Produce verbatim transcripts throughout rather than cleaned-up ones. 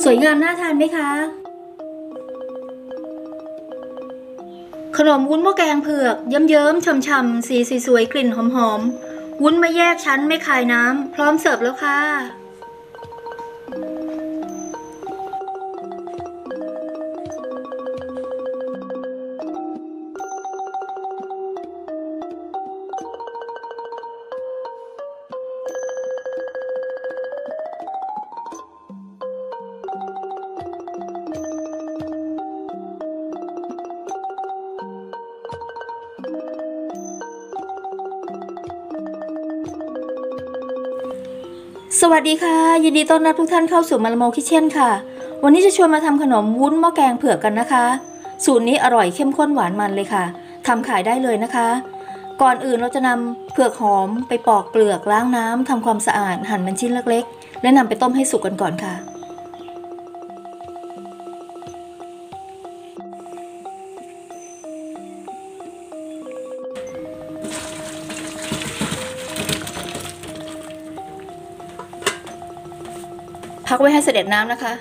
สวยงามน่าทานไหมคะขนมวุ้นหม้อแกงเผือกเยิ้มๆฉ่ำๆสีสวยๆกลิ่นหอมๆวุ้นไม่แยกชั้นไม่คายน้ำพร้อมเสิร์ฟแล้วค่ะสวัสดีค่ะยินดีต้อนรับทุกท่านเข้าสู่มาลาโมคิเช่นค่ะวันนี้จะชวนมาทำขนมวุ้นหม้อแกงเผือกกันนะคะสูตรนี้อร่อยเข้มข้นหวานมันเลยค่ะทำขายได้เลยนะคะก่อนอื่นเราจะนำเผือกหอมไปปอกเปลือกล้างน้ำทำความสะอาดหั่นเป็นชิ้นเล็กๆและนำไปต้มให้สุกกันก่อนค่ะพักไว้ให้เสด็จน้ำนะคะ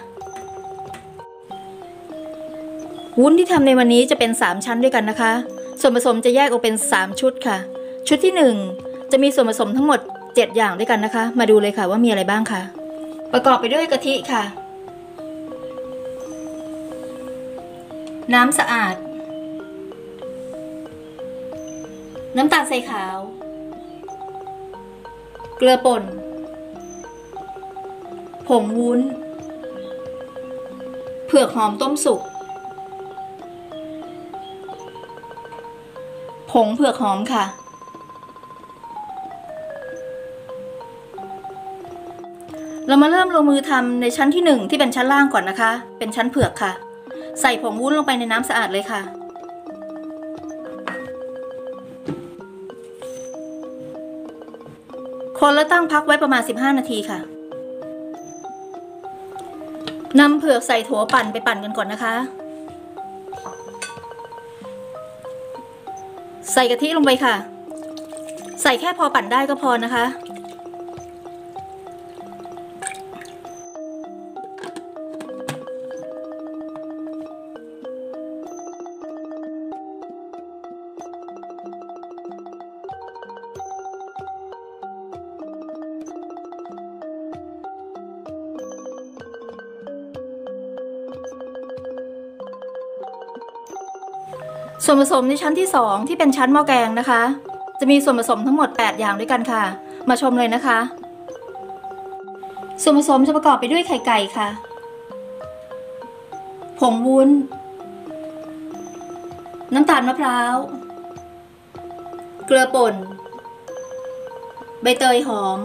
วุ้นที่ทำในวันนี้จะเป็นสามชั้นด้วยกันนะคะส่วนผสมจะแยกออกเป็นสามชุดค่ะชุดที่หนึ่งจะมีส่วนผสมทั้งหมดเจ็ดอย่างด้วยกันนะคะมาดูเลยค่ะว่ามีอะไรบ้างค่ะประกอบไปด้วยกะทิค่ะน้ำสะอาดน้ำตาลทรายขาวเกลือป่นผงวุ้นเผือกหอมต้มสุกผงเผือกหอมค่ะเรามาเริ่มลงมือทำในชั้นที่หนึ่งที่เป็นชั้นล่างก่อนนะคะเป็นชั้นเผือกค่ะใส่ผงวุ้นลงไปในน้ำสะอาดเลยค่ะคนแล้วตั้งพักไว้ประมาณสิบห้านาทีค่ะนำเผือกใส่โถปั่นไปปั่นกันก่อนนะคะใส่กะทิลงไปค่ะใส่แค่พอปั่นได้ก็พอนะคะส่วนผสมในชั้นที่สองที่เป็นชั้นหม้อแกงนะคะจะมีส่วนผสมทั้งหมดแปดอย่างด้วยกันค่ะมาชมเลยนะคะส่วนผสมจะประกอบไปด้วยไข่ไก่ค่ะผงวุ้นน้ำตาลมะพร้าวเกลือป่นใบเตยหอม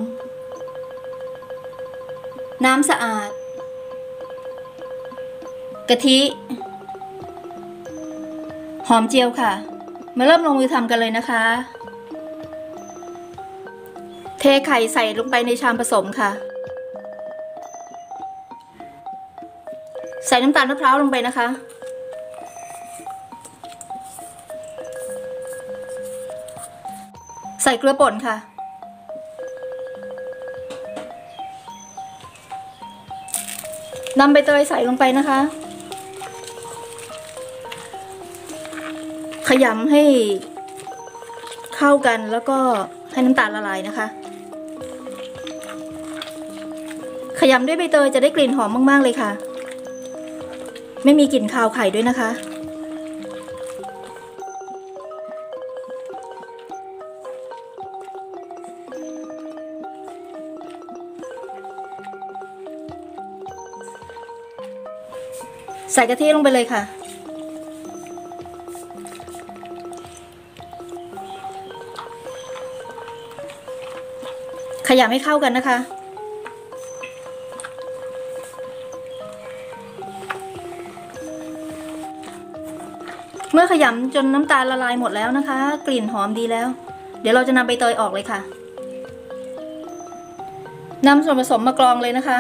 น้ำสะอาดกะทิหอมเจียวค่ะมาเริ่มลงมือทำกันเลยนะคะเทไข่ใส่ลงไปในชามผสมค่ะใส่น้ำตาลมะพร้าวลงไปนะคะใส่เกลือป่นค่ะนำใบเตยใส่ลงไปนะคะขยำให้เข้ากันแล้วก็ให้น้ำตาลละลายนะคะขยำด้วยใบเตยจะได้กลิ่นหอมมากๆเลยค่ะไม่มีกลิ่นคาวไข่ด้วยนะคะใส่กะทิลงไปเลยค่ะขยำให้เข้ากันนะคะเมื่อขยำจนน้ำตาลละลายหมดแล้วนะคะกลิ่นหอมดีแล้วเดี๋ยวเราจะนำใบเตยออกเลยค่ะนำส่วนผสมมากรองเลยนะคะ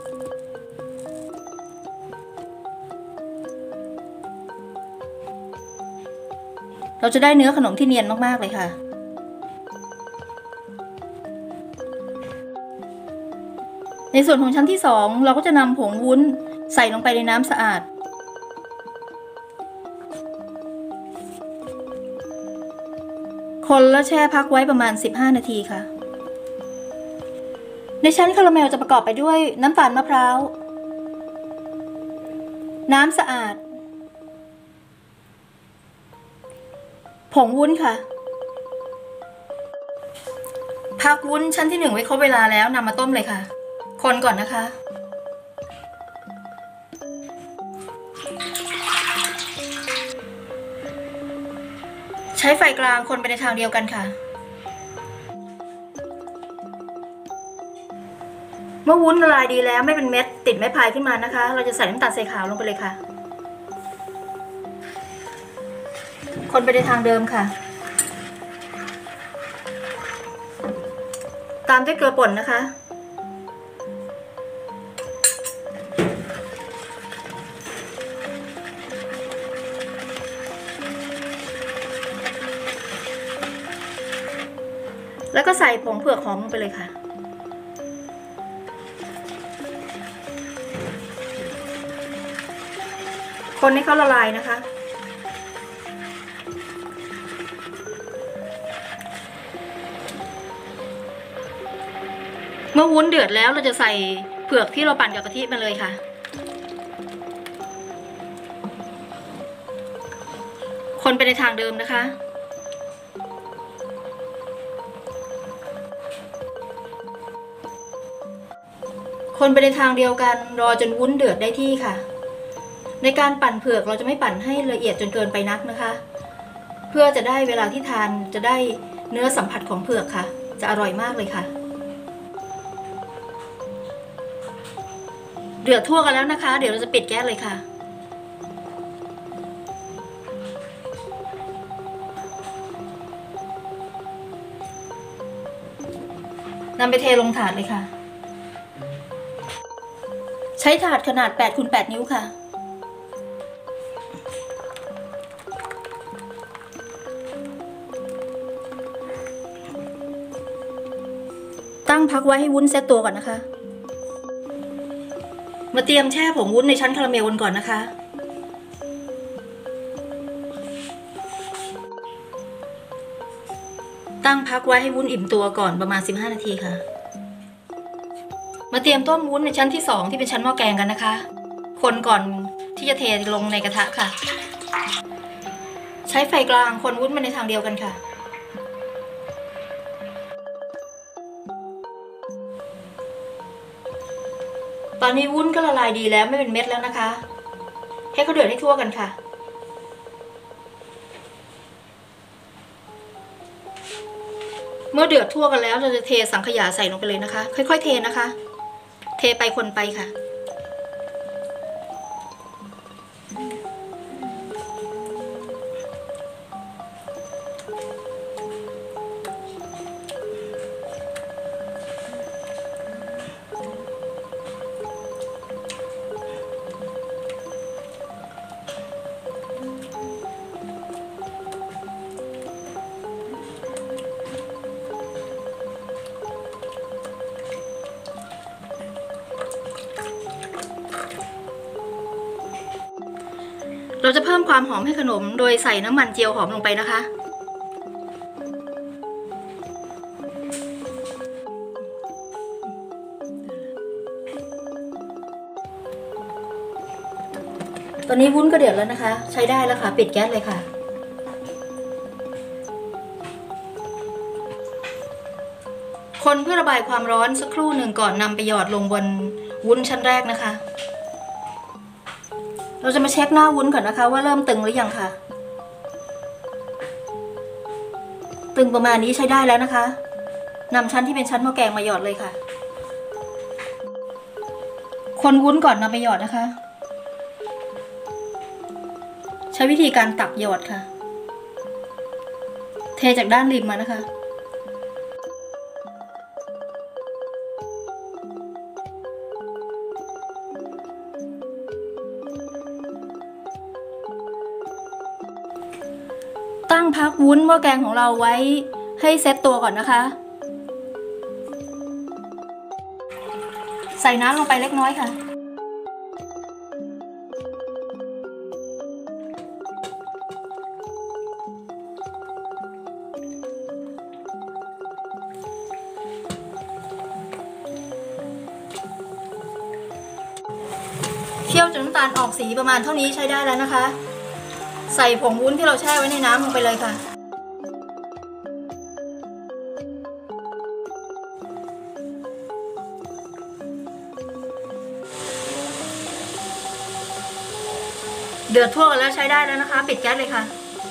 เราจะได้เนื้อขนมที่เนียนมากๆเลยค่ะ ในส่วนของชั้นที่สองเราก็จะนำผงวุ้นใส่ลงไปในน้ำสะอาดคนแล้วแช่พักไว้ประมาณสิบห้านาทีค่ะในชั้นคาราเมลจะประกอบไปด้วยน้ำตาลมะพร้าวน้ำสะอาดผงวุ้นค่ะพักวุ้นชั้นที่หนึ่งไว้ครบเวลาแล้วนำมาต้มเลยค่ะคนก่อนนะคะใช้ไฟกลางคนไปในทางเดียวกันค่ะเมื่อวุ้นละลายดีแล้วไม่เป็นเม็ดติดไม้พายขึ้นมานะคะเราจะใส่น้ำตาลทรายขาวลงไปเลยค่ะคนไปในทางเดิมค่ะตามด้วยเกลือป่นนะคะแล้วก็ใส่ผงเผือกหอมลงไปเลยค่ะคนให้เขาละลายนะคะเมื่อวุ้นเดือดแล้วเราจะใส่เผือกที่เราปั่นกับกะทิมาเลยค่ะคนไปในทางเดิมนะคะคนไปในทางเดียวกันรอจนวุ้นเดือดได้ที่ค่ะในการปั่นเผือกเราจะไม่ปั่นให้ละเอียดจนเกินไปนักนะคะเพื่อจะได้เวลาที่ทานจะได้เนื้อสัมผัสของเผือกค่ะจะอร่อยมากเลยค่ะเดือดทั่วกันแล้วนะคะเดี๋ยวเราจะปิดแก๊สเลยค่ะนำไปเทลงถาดเลยค่ะใช้ถาดขนาดแปดคูณแปดนิ้วค่ะตั้งพักไว้ให้วุ้นเซตตัวก่อนนะคะมาเตรียมแช่ผงวุ้นในชั้นคาราเมลกันก่อนนะคะตั้งพักไว้ให้วุ้นอิ่มตัวก่อนประมาณสิบห้านาทีค่ะมาเตรียมต้มวุ้นในชั้นที่สองที่เป็นชั้นหม้อแกงกันนะคะคนก่อนที่จะเทลงในกระทะค่ะใช้ไฟกลางคนวุ้นมาในทางเดียวกันค่ะตอนนี้วุ้นก็ละลายดีแล้วไม่เป็นเม็ดแล้วนะคะให้เขาเดือดให้ทั่วกันค่ะเมื่อเดือดทั่วกันแล้วเราจะเทสังขยาใส่ลงไปเลยนะคะค่อยๆเทนะคะเทไปคนไปค่ะเราจะเพิ่มความหอมให้ขนมโดยใส่น้ำมันเจียวหอมลงไปนะคะตอนนี้วุ้นก็เดือดแล้วนะคะใช้ได้แล้วค่ะปิดแก๊สเลยค่ะคนเพื่อระบายความร้อนสักครู่หนึ่งก่อนนำไปหยอดลงบนวุ้นชั้นแรกนะคะเราจะมาเช็คหน้าวุ้นก่อนนะคะว่าเริ่มตึงหรือยังค่ะตึงประมาณนี้ใช้ได้แล้วนะคะนำชั้นที่เป็นชั้นหม้อแกงมาหยอดเลยค่ะคนวุ้นก่อนนำไปหยอดนะคะใช้วิธีการตักหยอดค่ะเทจากด้านริมมานะคะตั้งพักวุ้นหม้อแกงของเราไว้ให้เซตตัวก่อนนะคะใส่น้ำลงไปเล็กน้อยค่ะคี่ยวจนน้ำตาลออกสีประมาณเท่านี้ใช้ได้แล้วนะคะใส่ผงวุ้นที่เราแช่ไว้ในน้ำลงไปเลยค่ะเดือดทั่วกันแล้วใช้ได้แล้วนะคะปิดแก๊สเลยค่ะ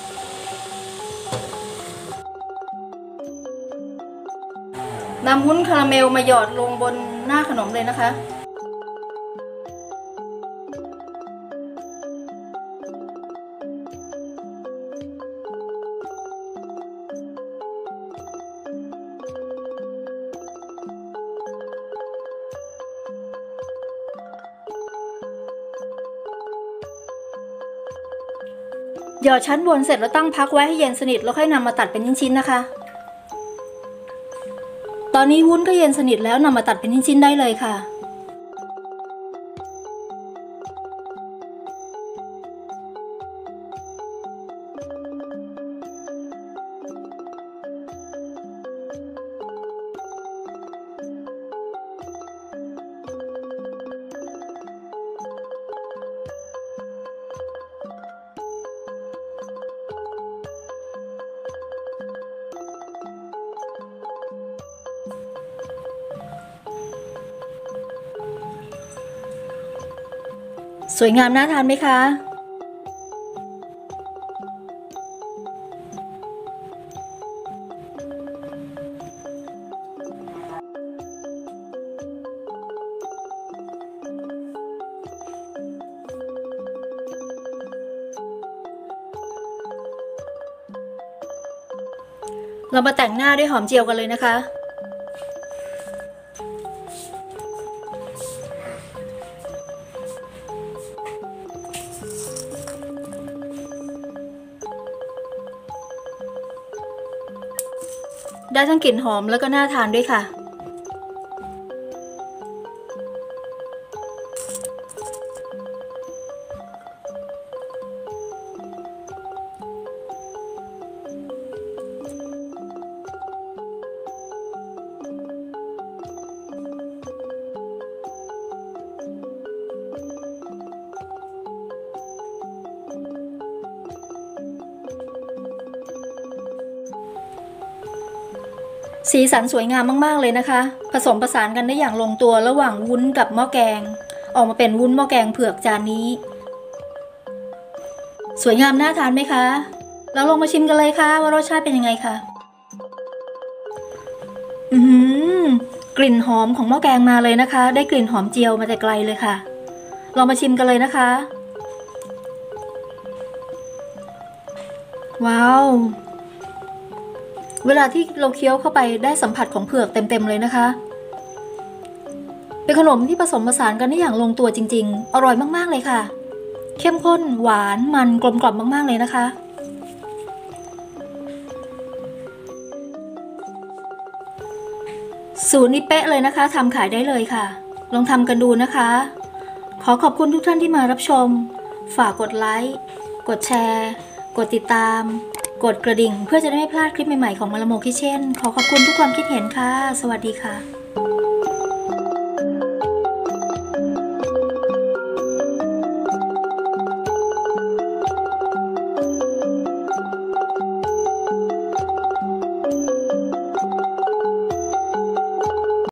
นำวุ้นคาราเมลมาหยอดลงบนหน้าขนมเลยนะคะหยอดชั้นบนเสร็จแล้วตั้งพักไว้ให้เย็นสนิทแล้วค่อยนำมาตัดเป็นชิ้นๆนะคะตอนนี้วุ้นก็เย็นสนิทแล้วนำมาตัดเป็นชิ้นๆได้เลยค่ะสวยงามน่าทานไหมคะเรามาแต่งหน้าด้วยหอมเจียวกันเลยนะคะได้ทั้งกลิ่นหอมแล้วก็น่าทานด้วยค่ะสีสันสวยงามมากๆเลยนะคะผสมผสานกันได้อย่างลงตัวระหว่างวุ้นกับหม้อแกงออกมาเป็นวุ้นหม้อแกงเผือกจานนี้สวยงามน่าทานไหมคะเราลองมาชิมกันเลยค่ะว่ารสชาติเป็นยังไงค่ะอือกลิ่นหอมของหม้อแกงมาเลยนะคะได้กลิ่นหอมเจียวมาแต่ไกลเลยค่ะลองมาชิมกันเลยนะคะว้าวเวลาที่เราเคี้ยวเข้าไปได้สัมผัสของเผือกเต็มๆเลยนะคะเป็นขนมที่ผสมผสานกันได้อย่างลงตัวจริงๆอร่อยมากๆเลยค่ะเข้มข้นหวานมันกลมกล่อมมากๆเลยนะคะสูตรนี้เป๊ะเลยนะคะทำขายได้เลยค่ะลองทำกันดูนะคะขอขอบคุณทุกท่านที่มารับชมฝากกดไลค์กดแชร์กดติดตามกดกระดิ่งเพื่อจะได้ไม่พลาดคลิปใหม่ๆของมาลาโมคิเช่นขอขอบคุณทุกความคิดเห็นค่ะสวัสดีค่ะ